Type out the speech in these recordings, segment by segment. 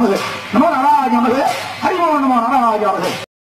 நமது நமோ நாராஜ நமது ஹரிமோ நமோ நாராஜ நமது.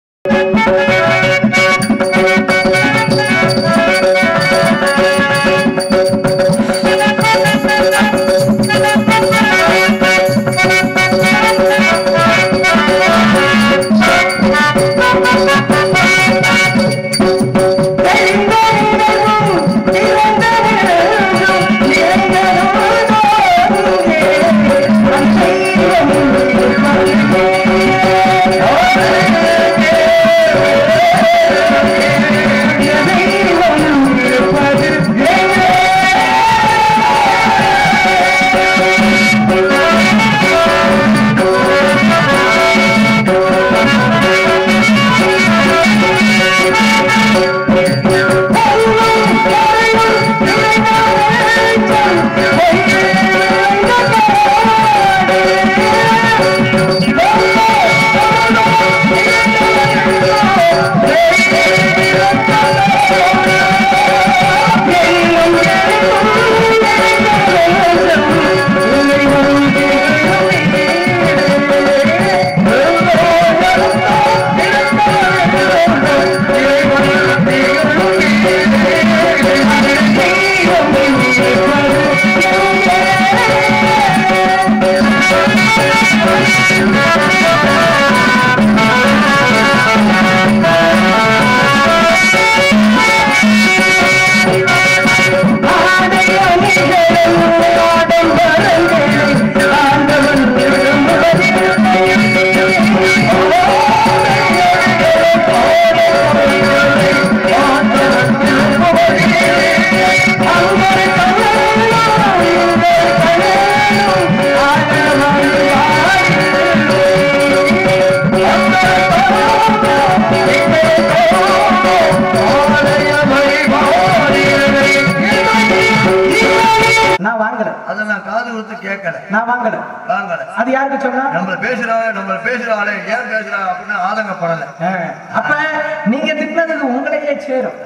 அது யாருக்கு சொன்னா நம்ம பேசுறாளே ஏன் பேசுறா அப்படின்னு ஆதங்கப்படல. அப்ப நீங்க திட்டினது உங்களையே சேரும்.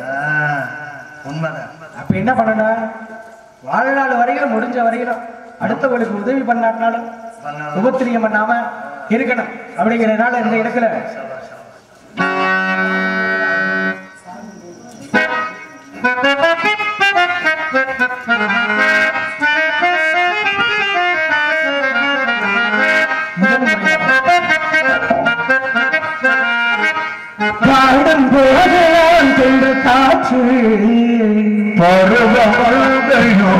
உண்மைதான். அப்ப என்ன பண்ணணும், வாழ்நாள் வரையிலும் முடிஞ்ச வரையிலும் அடுத்தவங்களுக்கு உதவி பண்ணாட்டினாலும் உபத்திரியம் பண்ணாம இருக்கணும். அப்படிங்கிறதுனால இந்த இடத்துல பாடும் போது நான் கொண்ட காற்று பருவமழையோ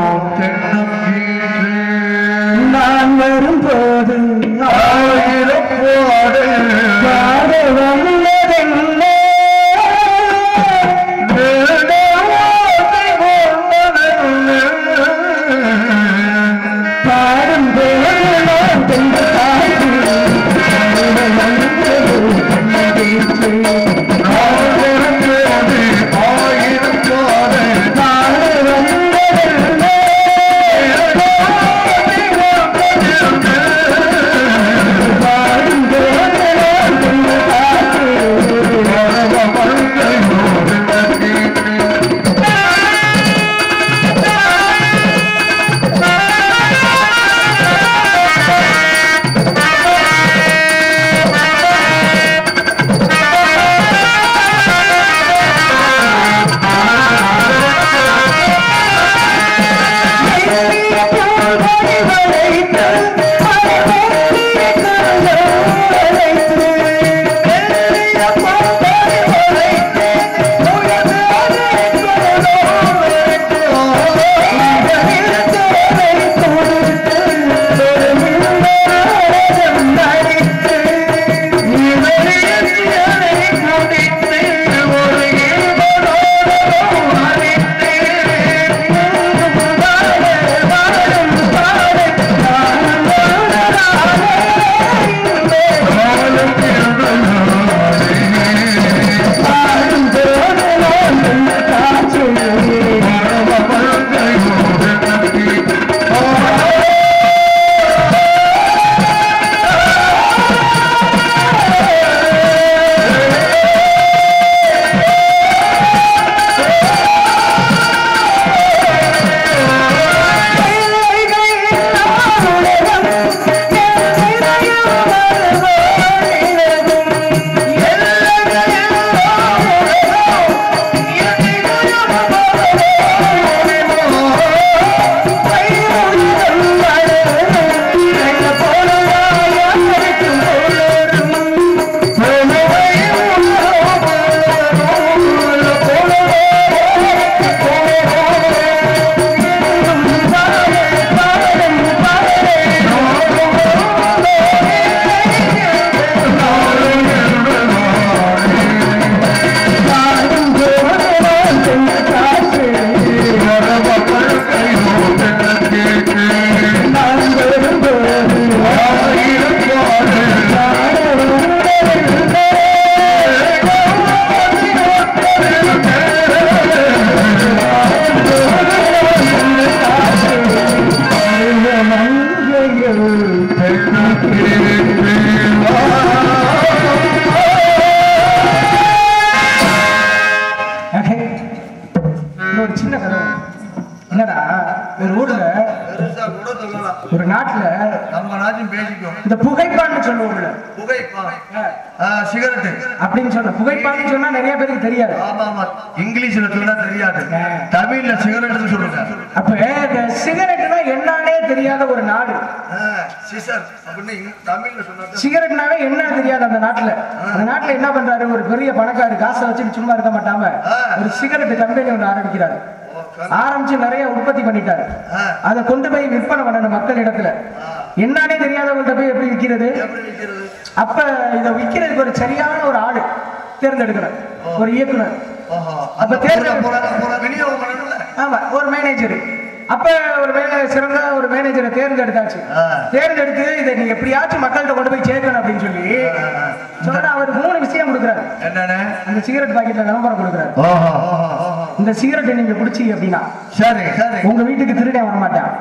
நான் வரும்போது ஆயிரம் போது பாட வந்ததென்ன பாடும் போது நான் கொண்ட காற்று ஆயிரம் ஒரு சின்ன கதை. என்னடா ஒரு ஊர்ல ஒரு நாட்டுல நம்ம நாட்டும் பேசிக்கோ இந்த புகைப்பான்னு சொல்லுவோம்ல, சிகரெட் அப்படின்னு சொன்ன புகைப்பான்னு சொன்னா நிறைய பேருக்கு தெரியாது. ஆமா ஆமா, இங்கிலீஷ்ல சொன்னா தெரியாது, தமிழ்ல சிகரெட்னு சொல்லுங்க. அப்ப இந்த சிகரெட்னா என்னன்னே தெரியாத ஒரு நாடு, சிகரெட்னாவே என்ன தெரியாது அந்த நாட்டுல. அந்த நாட்டுல என்ன பண்றாரு, ஒரு பெரிய பணக்காரு காசை வச்சுட்டு சும்மா இருக்க மாட்டாம ஒரு சிகரெட் கம்பெனி ஒன்று ஆரம்பிக்கிறாரு. ஆரம்பிச்சு நிறைய உற்பத்தி பண்ணிட்டாரு. அதை கொண்டு போய் விற்பனை பண்ணணும் மக்கள் இடத்துல. என்னன்னே தெரியாதவங்கள்ட்ட போய் எப்படி விற்கிறது? அப்ப இதை விற்கிறதுக்கு ஒரு சரியான ஒரு ஆளு தேர்ந்தெடுக்கணும், ஒரு இயக்குனர். அப்ப ஆமா, ஒரு மேனேஜர். அப்ப ஒரு சிறந்த ஒரு மேனேஜரை தேர்ந்தெடுத்தாச்சு. தேர்ந்தெடுத்து இதை நீ எப்படியாச்சும் மக்கள்கிட்ட கொண்டு போய் சேர்க்கணும் அப்படின்னு சொல்லி சொன்னா அவர் 3 விஷயம் கொடுக்குறாரு. என்னன்னு? அந்த சிகரெட் பாக்கெட்ல விளம்பரம் கொடுக்குறாரு. இந்த சிகரெட்டை நீங்க குடிச்சீங்க அப்படின்னா சரி சரி உங்க வீட்டுக்கு திருடே வரமாட்டான்,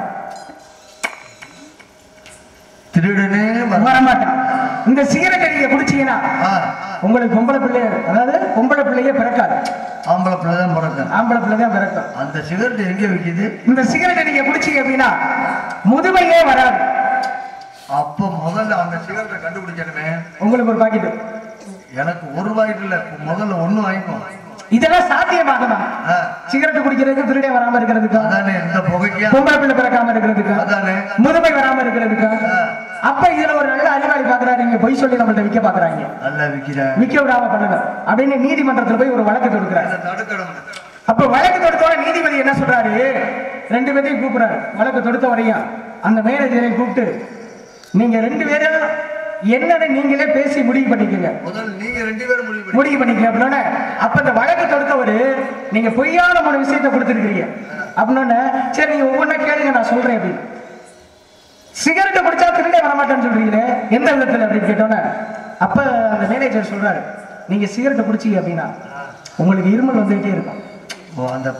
திருடனே வரமாட்டான். இந்த சிகரெட்டை நீங்க குடிச்சீங்கன்னா உங்களுக்கு பொம்பளை பிள்ளை, அதாவது பொம்பளை பிள்ளையே பிறக்காது, ஆம்பளை பிள்ளை தான் பிறக்கும், ஆம்பளை பிள்ளை தான் பிறக்கும். அந்த சிகரெட் எங்க விற்கிது? இந்த சிகரெட்டை நீங்க குடிச்சீங்க அப்படின்னா முதுமையே வராது. அப்ப முதல்ல அந்த சிகரெட்டை கண்டுபிடிக்கணுமே. உங்களுக்கு ஒரு பாக்கெட், எனக்கு ஒரு பாக்கெட் இல்ல, முதல்ல 1 வாங்கிக்கோ. இதெல்லாம் சாத்தியமாகுமா? சிகரெட் குடிக்கிறதுக்கு, திருடே வராம இருக்கிறதுக்கு, இந்த புகைக்கு பொம்பளை பிள்ளை பிறக்காம இருக்கிறதுக்கு, முதுமை வராம இருக்கிறதுக்கு. அப்ப இதுல ஒரு நல்ல அறிவாளி பாக்குறாரு, நீங்க பொய் சொல்லி நம்மள்ட்ட விற்க பாக்குறாங்க, விற்க விடாம பண்ணுங்க அப்படின்னு நீதிமன்றத்துல போய் ஒரு வழக்கு தொடுக்கிறாரு. அப்ப வழக்கு தொடுத்தோட நீதிபதி என்ன சொல்றாரு, 2 பேரையும் கூப்பிடுறாரு. வழக்கு தொடுத்த வரையும் அந்த மேனேஜரை கூப்பிட்டு நீங்க 2 பேரும் என்னன்னு நீங்களே பேசி முடிவு பண்ணிக்கங்க, முடிவு பண்ணிக்க அப்படின்னா. அப்ப இந்த வழக்கு தொடுத்தவரு நீங்க பொய்யான 3 விஷயத்தை கொடுத்துருக்கீங்க அப்படின்னா, சரி நீங்க ஒவ்வொன்றா கேளுங்க நான் சொல்றேன் அப்படின்னு. சிகரெட்டை குடிச்சா திருடே வரமாட்டேன்னு சொல்றீங்களே, எந்த விதத்துல அப்படின்னு கேட்டோன்னே அப்ப அந்த மேனேஜர் சொல்றாரு, நீங்க சிகரெட்டை குடிச்சீங்க அப்படின்னா உங்களுக்கு இருமல் வந்துகிட்டே இருக்கும். அந்த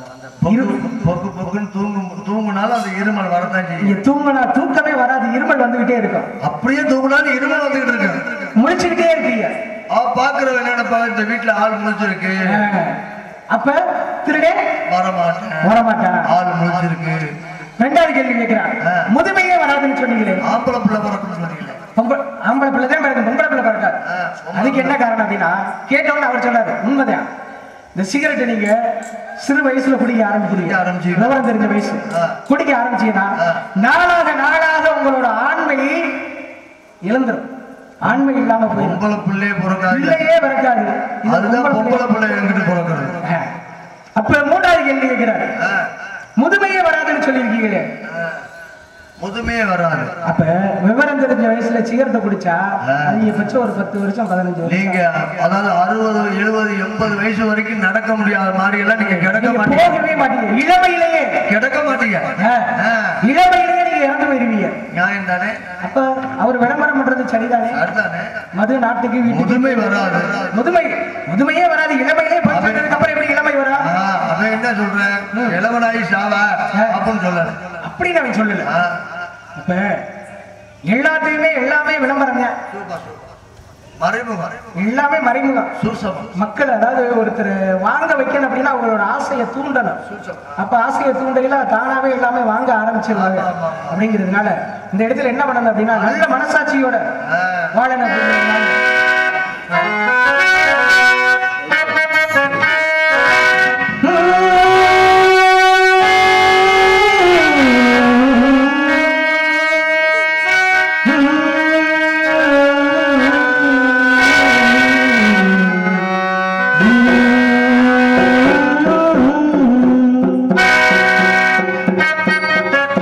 தூங்குனாலும் அந்த இருமல் வரதான் செய்யும். தூங்கினா தூக்கமே வராது, இருமல் வந்துகிட்டே இருக்கும். அப்படியே தூங்கினாலும் இருமல் வந்துகிட்டு இருக்கு, முடிச்சுக்கிட்டே இருக்கீங்க. பாக்குறவங்க என்னப்பா இந்த வீட்டுல ஆள் முடிச்சிருக்கு, அப்ப திருடே வரமாட்டான், ஆள் முடிச்சிருக்கு. 2வது கேள்வி கேட்கிறான், முதுமையே வராதுன்னு சொன்னீங்களே, ஆம்பளை பிள்ளை பிறக்குன்னு சொன்னீங்களே, ஆம்பளை பிள்ளை தான் பிறக்கும், பொம்பளை பிள்ளை பிறக்காது. அதுக்கு என்ன காரணம் அப்படின்னா, கேட்டவொன்னு அவர் சொல்றாரு, உண்மைதான். இந்த சிகரெட்டை நீங்க சிறு வயசுல குடிக்க ஆரம்பிக்கிறீங்க, விவரம் தெரிஞ்ச வயசு குடிக்க ஆரம்பிச்சீங்கன்னா நாளாக நாளாக உங்களோட ஆண்மை இழந்துரும், ஆண்மை இல்லாம போயிடும், பிள்ளையே பிறக்காது. அப்ப 3வது கேள்வி கேட்கிறாரு, முதுமையே வராதுன்னு சொல்லியிருக்கீங்களே, முதுமையே வராது. அப்ப விவரம் தெரிஞ்ச வயசுல சிகரெட்டை குடிச்சா அதிகபட்சம் ஒரு 10 வருஷம் 15 வருஷம், நீங்க அதாவது 60 70 80 வயசு வரைக்கும் நடக்க முடியாத மாதிரி எல்லாம் நீங்க கிடக்க மாட்டீங்க, போகவே மாட்டீங்க, இளமையிலேயே கிடக்க மாட்டீங்க, இளமையிலேயே நீங்க இறந்து போயிருவீங்க. நியாயம் தானே? அப்ப அவர் விளம்பரம் பண்றது சரிதானே? மது நாட்டுக்கு முதுமை வராது, முதுமையே வராது, இளமையிலே போயிட்டு அப்புறம் எப்படி இளமை வரா? அவன் என்ன சொல்றேன், இளவனாயி சாவா அப்படின்னு சொல்ல, அப்படின்னு அவன் சொல்லல. அப்ப எல்லாத்தையுமே எல்லாமே விளம்பரம், எல்லாமே மறைமுகம். மக்கள் அதாவது ஒருத்தர் வாங்க வைக்கணும் அப்படின்னா அவங்களோட ஆசையை தூண்டணும். அப்ப ஆசையை தூண்டையில தானாவே எல்லாமே வாங்க ஆரம்பிச்சிருவாங்க. அப்படிங்கிறதுனால இந்த இடத்துல என்ன பண்ணணும் அப்படின்னா, நல்ல மனசாட்சியோட வாழணும் அப்படிங்கிறதுனால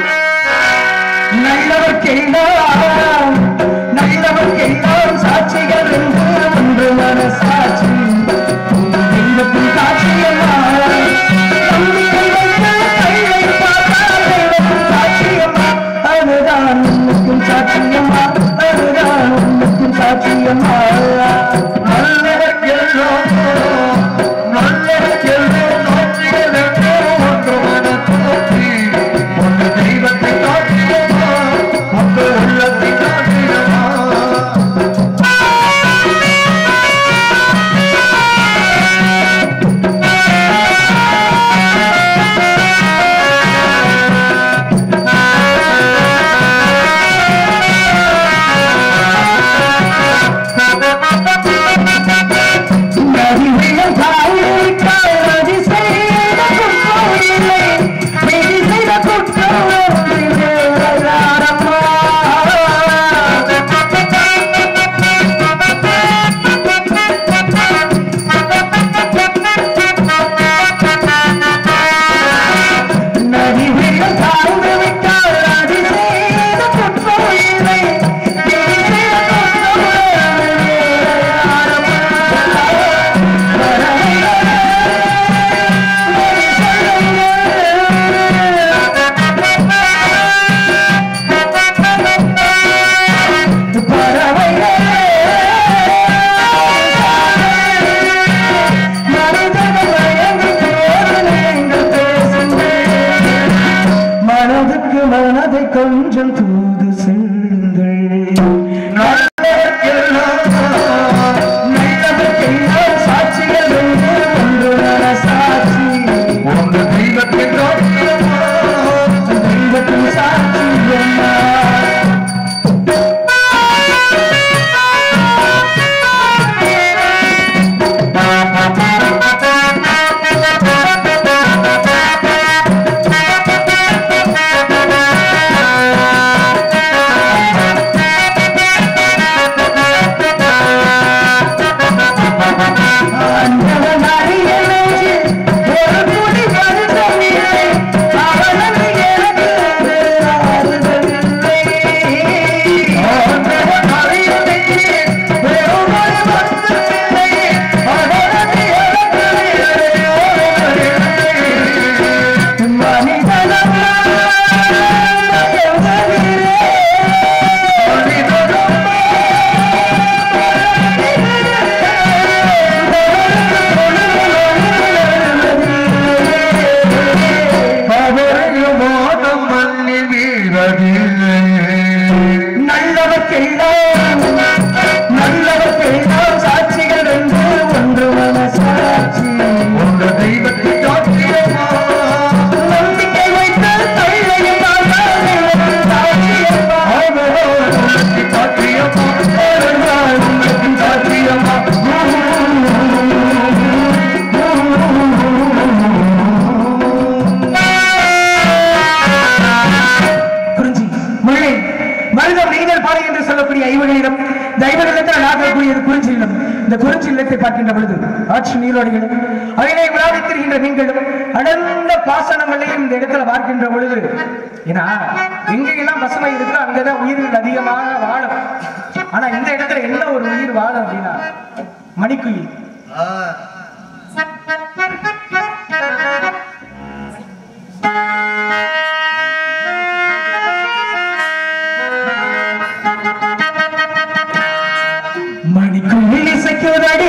நல்லவர்க்கெல்லாம் சாட்சிகள் மாலை என்று சொல்லக்கூடிய ஐவகையிலும் தெய்வநிலத்தில் நாட்டக்கூடியது குறிஞ்சி இல்லம். இந்த குறிஞ்சி இல்லத்தை பார்க்கின்ற பொழுது ஆட்சி நீரோடிகளும் அதிலே விளையாடித்திருக்கின்ற மீன்களும் அடர்ந்த பாசனங்களையும் இந்த இடத்துல பார்க்கின்ற பொழுது, ஏன்னா எங்கெல்லாம் பசுமை இருக்கோ அங்கதான் உயிர்கள் அதிகமாக வாழும். ஆனா இந்த இடத்துல என்ன ஒரு உயிர் வாழும் அப்படின்னா மணிக்குயில். மணிக்குயில் இசைக்குதடி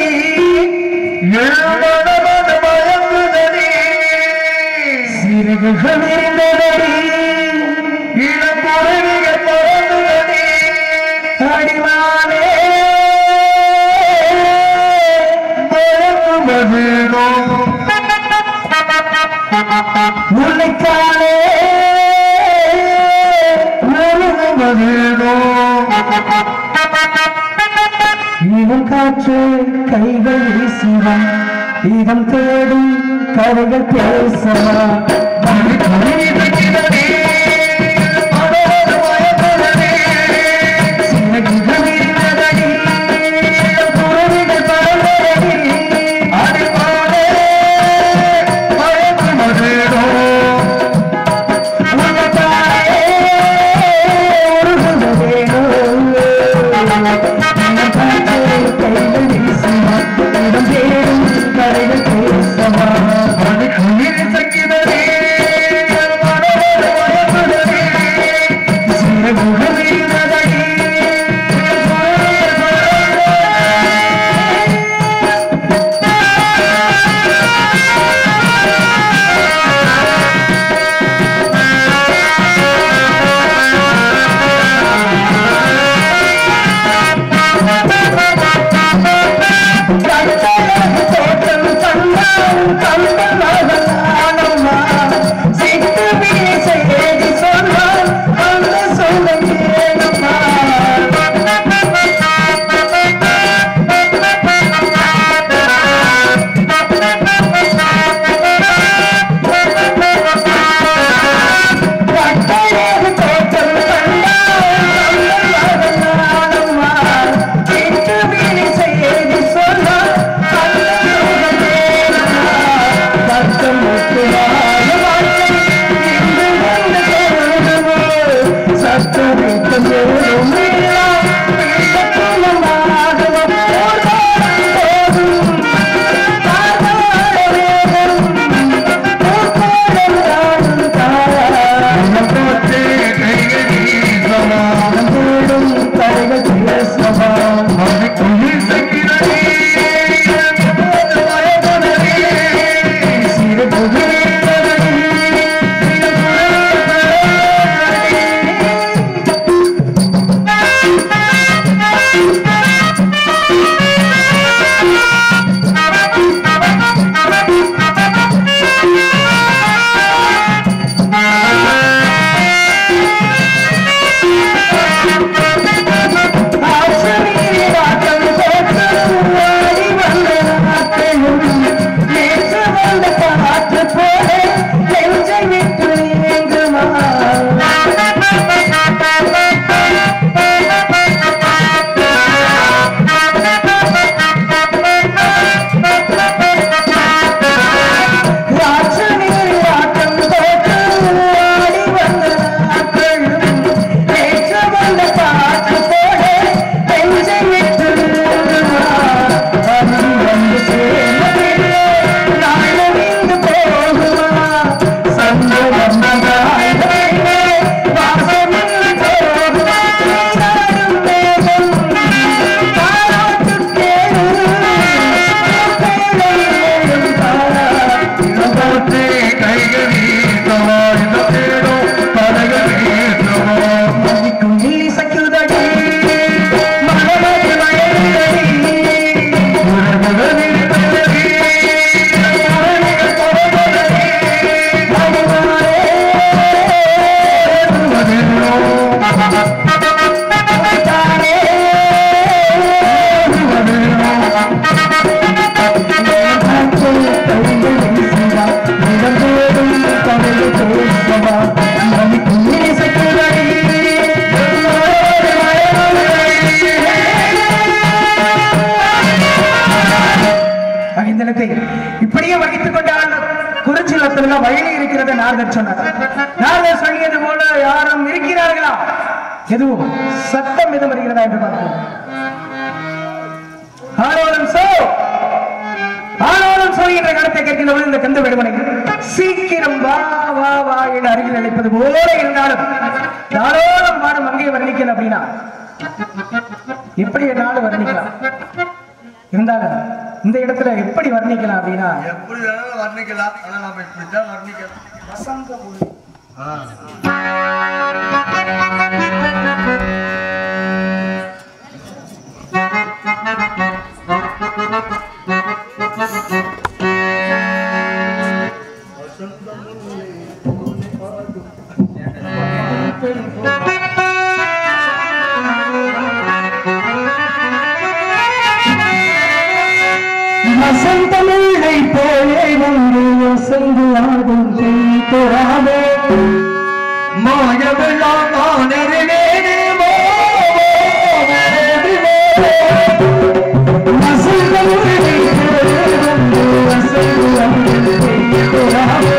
சிறகுகள் விரிந்ததடி இளம்புறவிகள் பறந்ததடி அடிமானே முல்லைக்காலே இவன் காற்று கைகள் வீசுவான், இதம் தேடும் கதைகள் பேசவா. கதைகள் பேசவா. நாரதர் சொன்னார். நாரதர் சொல்லியது போல யாரும் இருக்கிறார்களா? எதுவும் சத்தம் எதுவும் வருகிறதா என்று பார்ப்போம். ஆரோலம் சோ ஆரோலம் சோ என்ற கருத்தை கேட்கின்ற இந்த கந்த வேடுமனை சீக்கிரம் வா வா வா என்று அருகில் அழைப்பது போல இருந்தாலும் தாரோலம் பாடம் அங்கே வர்ணிக்கல அப்படின்னா எப்படி என்னாலும் வர்ணிக்கலாம். இருந்தாலும் இந்த இடத்துல எப்படி வர்ணிக்கலாம் அப்படின்னா எப்படி வேணாலும் வர்ணிக்கலாம். ஆனா நம்ம இப்படித்தான் வர்ணிக்கலாம். வசந்த மொழி. வசந்தமிழை போலே வந்து வசந்து ஆடும் தோறாமே மாயமெல்லாம் வசந்தமிழை போலே வந்து வசந்து ஆடும் தோறாமே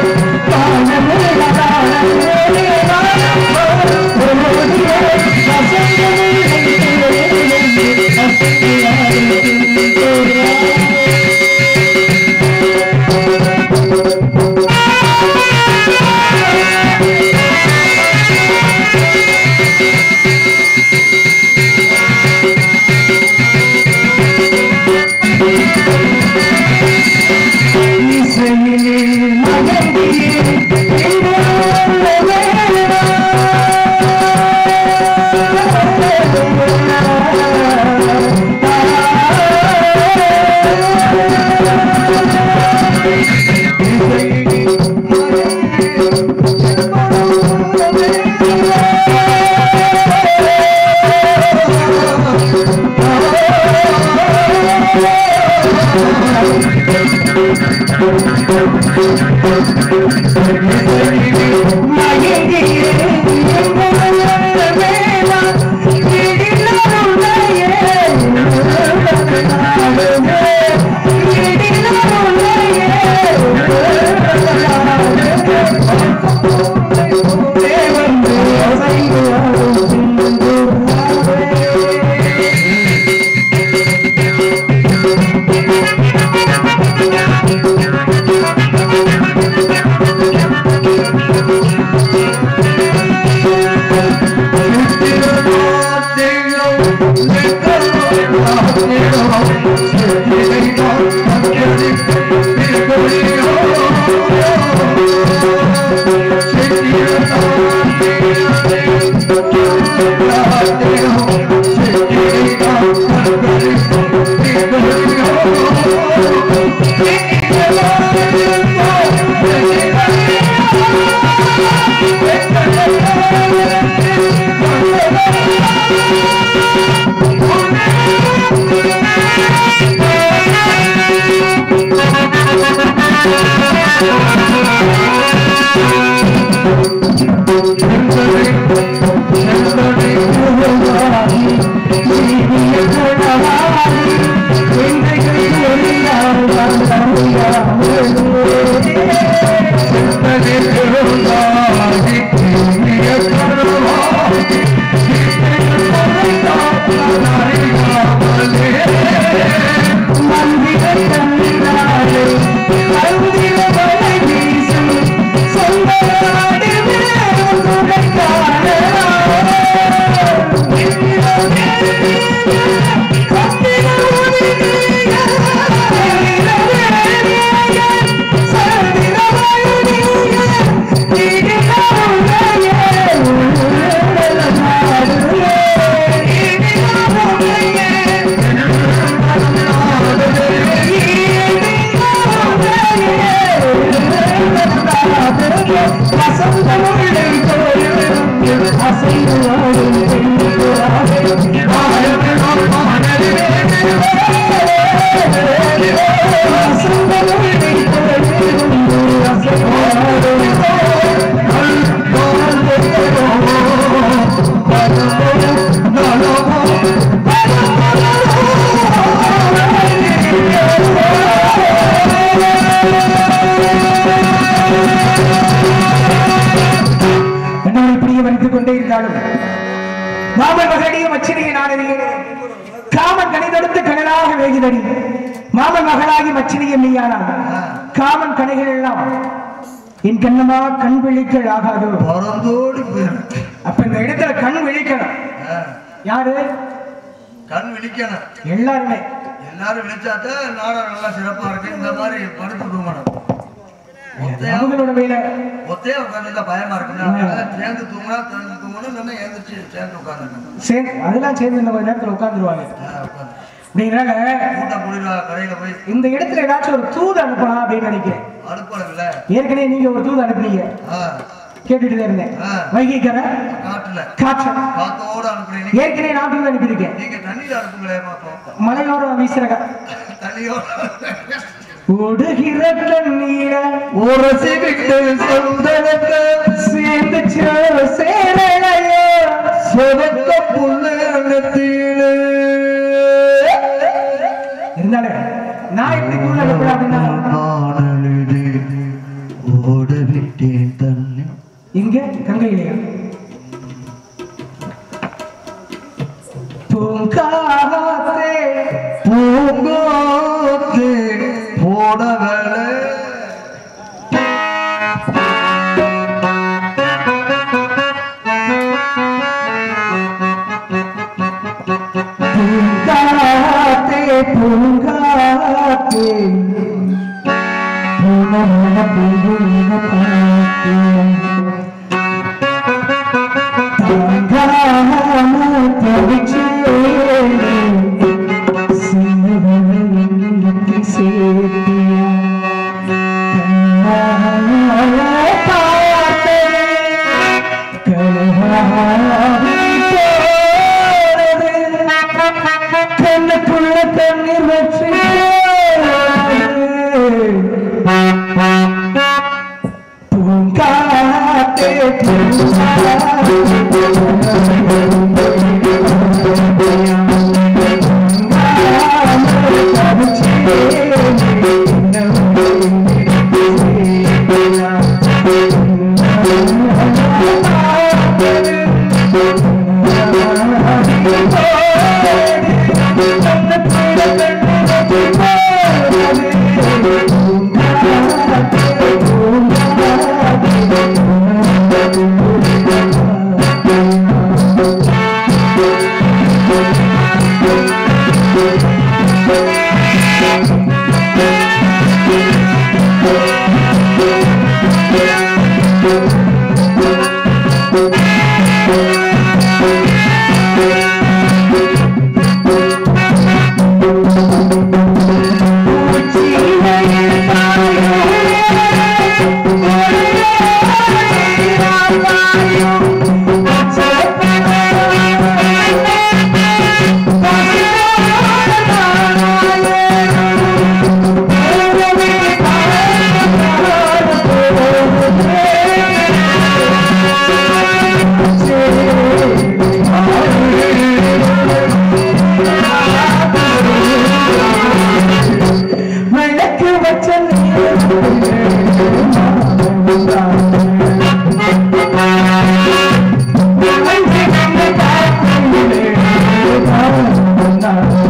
வைத்துக் கொண்டே இருந்தாலும் மாமன் மகடிய மச்சினிய நாடறிய காமன் கணிதொடுத்து கடலாக வேகிதடி மாமன் மகளாகி மச்சினிய நீயானா காமன் கணைகள் எல்லாம் என் கண்ணமா கண் விழிக்கள் ஆகாதோ அப்ப இந்த இடத்துல கண் விழிக்கணும் யாரு கண் விழிக்கணும் எல்லாருமே எல்லாரும் விழிச்சாதான் நாடகம் நல்லா சிறப்பா இருக்கு இந்த மாதிரி படுத்து தூங்கணும் அவங்களோட வேலை ஒத்தையா உட்காந்து பயமா இருக்கு சேர்ந்து தூங்கினா சேர்ந்து தூங்கணும் இல்லைன்னா எழுந்திரிச்சு சேர்ந்து உட்காந்துருக்கணும் சரி அதெல்லாம் சேர்ந்து இந்த நேரத்தில் உட்காந்துருவாங்க அப்படிங்கிறாங்க கடையில போய் இந்த இடத்துல ஏதாச்சும் ஒரு தூது அனுப்பலாம் அப்படின்னு நினைக்கிறேன் அனுப்பல ஏற்கனவே நீங்க ஒரு தூது அனுப்புனீங்க கேட்டுட்டு இருந்தேன் வைகைக்கரை காத்தோட அனுப்புறீங்க ஏற்கனவே நான் தூது அனுப்பியிருக்கேன் நீங்க தண்ணியில அனுப்புங்களே பார்த்தோம் மலையோட வீசுறக தண்ணியோட ஓடுகிற தண்ணீர உரசி விட்டு சொந்தனத்தை சேர்ந்து சேரலையோ சொதக்க புள்ளத்திலே இருந்தாலே நான் எப்படி தூது அனுப்புறேன் அப்படின்னா ஓட விட்டேன் தண்ணி இங்க கங்கையிலையா பூங்காத்தே பூங்கோத்தே போடவளே பூங்காத்தே பூங்காத்தே கண்ணுக்குள்ள தண்ணீர் வச்சு பூங்காத்தே Thank you.